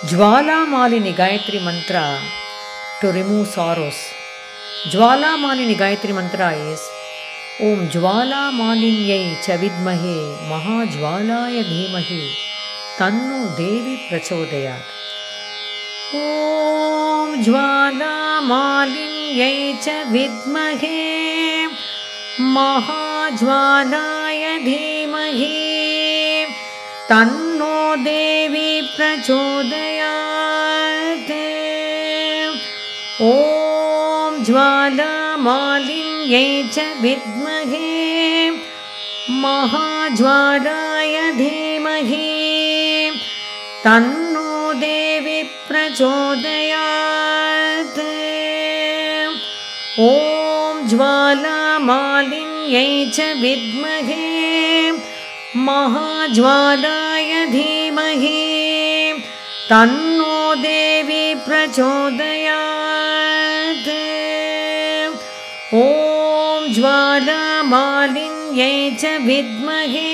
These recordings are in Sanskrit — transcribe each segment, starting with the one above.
Jwalamalini Gayatri Mantra to remove sorrows. Jwalamalini Gayatri Mantra is Om Jwalamalininyai Chavidmahe Mahajwalaya Dhimahi Tanno Devi Prachodayat. Om Jwalamalininyai Chavidmahe Mahajwalaya Dhimahi Tanno Devi Prachodayat. Om Jwalamalininyai Chavidmahe Mahajwalaya Dhimahi Tanno Devi Prachodayat. Om Jwalamalininyai Chavidmahe Mahajwalaya Dhimahi Tanno Devi Prachodayat. Om Jwalamalininyai Chavidmahe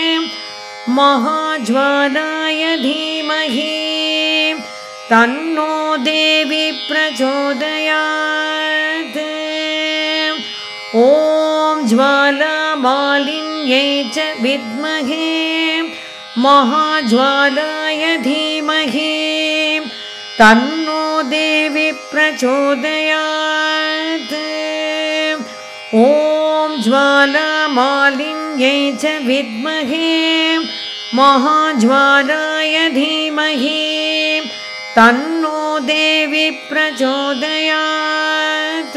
Mahajwalaya Dhimahi Tanno Devi Prachodayat. Om Jwalamalininyai Chavidmahe Mahajwalaya Dhimahi Tanno Devi Prachodayat. Om Jwalamalininyai Chavidmahe Mahajwalaya Dhimahi Tanno Devi Prachodayat.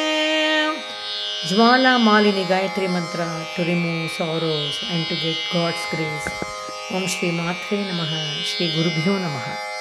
Jwalamalini Gayatri Mantra to remove sorrows and to get God's grace. Om Shri Matre Namaha, Shri Gurubhyo Namaha.